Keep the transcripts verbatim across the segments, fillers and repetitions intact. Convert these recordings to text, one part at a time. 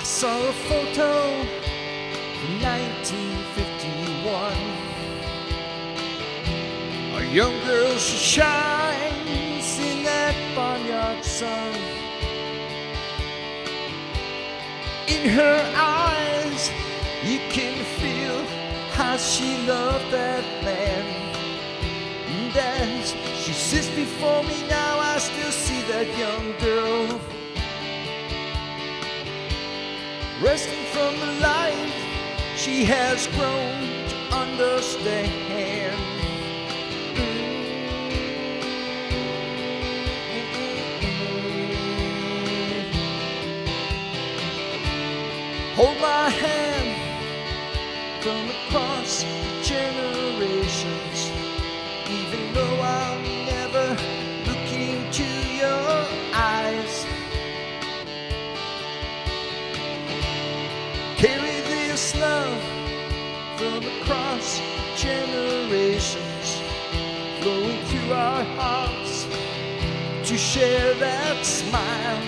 saw a photo from nineteen fifty-one. A young girl, she shines in that barnyard sun. In her eyes, you can feel how she loved that man. And as she sits before me now, I still see that young girl, resting from the life she has grown to understand. Hold my hand from across generations, even though I'll never look into your eyes. Carry this love from across generations, flowing through our hearts to share that smile.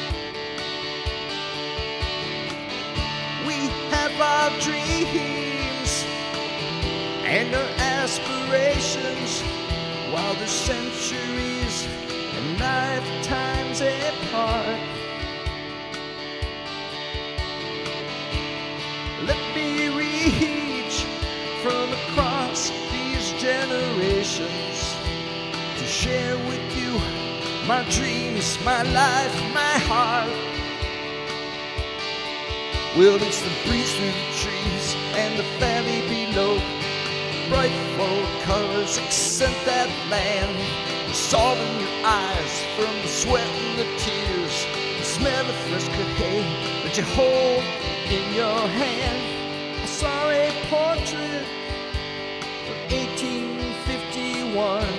We have our dreams and our aspirations, while the centuries and lifetimes apart. Let me reach from across these generations to share with you my dreams, my life, my heart. Well, it's the breeze through the trees and the valley below. Bright full colors accent that land. The salt in your eyes from the sweat and the tears. The smell of fresh cut hay that you hold in your hand. I saw a portrait from eighteen fifty-one.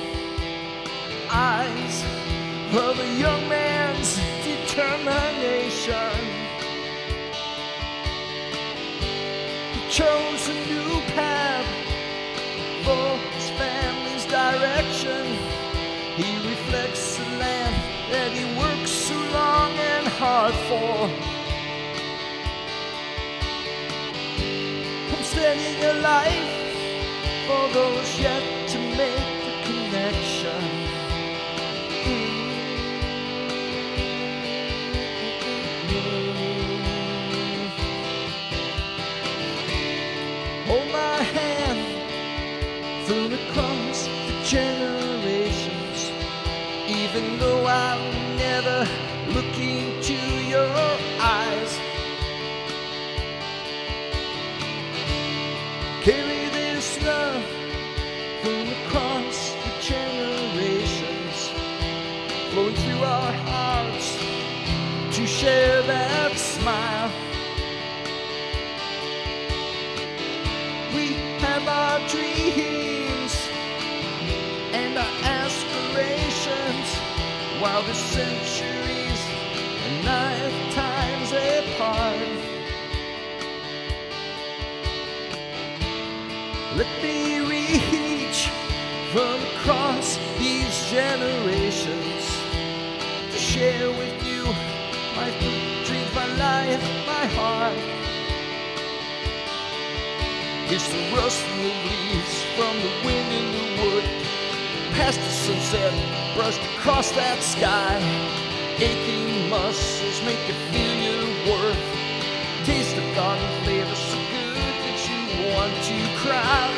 Eyes of a young man's determination. He chose a new path for his family's direction. He reflects the land that he works so long and hard for. Homesteading a life for those yet to make the connection. Hold my hand through across the generations, even though I'll never look into your eyes. Carry this love from across the generations, flowing through our hearts to share that smile. We have our dreams and our aspirations, while the centuries and lifetimes apart. Let me reach from across these generations to share with you my dreams, my life, my heart. It's the rustling of leaves from the wind in the wood, past the sunset brushed across that sky. Aching muscles make you feel your worth. Taste the garden flavor so good that you want to cry.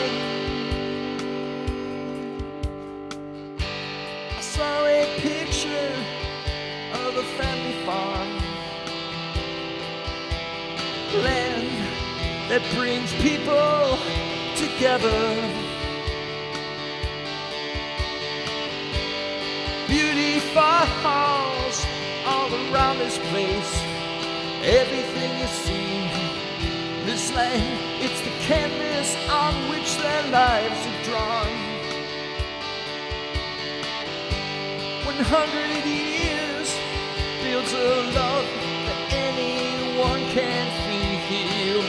I saw a picture of a family farm, land that brings people together. Beautiful halls all around this place. Everything you see, this land, it's the canvas on which their lives are drawn. One hundred years builds a love that anyone can feel.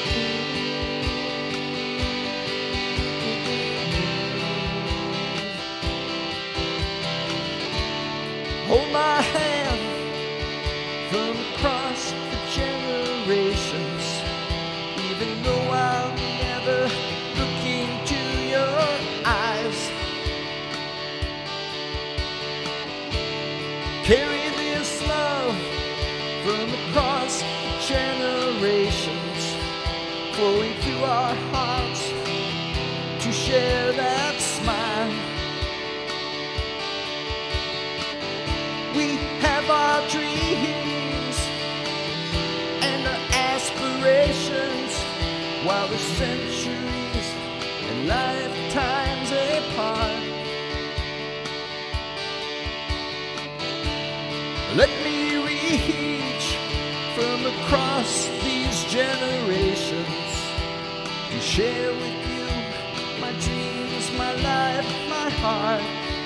Hold my hand from across the running through our hearts to share that smile. We have our dreams and our aspirations, while the centuries and lifetimes apart. Let me reach from across these generations and share with you my dreams, my life, my heart.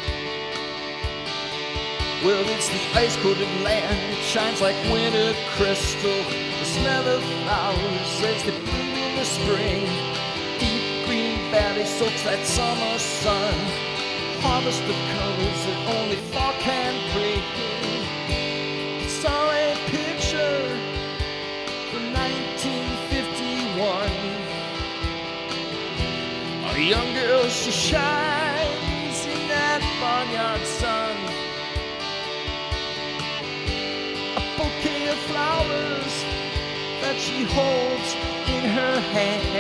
Well, it's the ice-coated land, it shines like winter crystal. The smell of flowers as they bloom in the spring. Deep green valley soaks that summer sun. Harvest the colors that only fall can bring. Saw a picture from nineteen fifty-one. A young girl, she shines in that barnyard sun. A bouquet of flowers that she holds in her hand.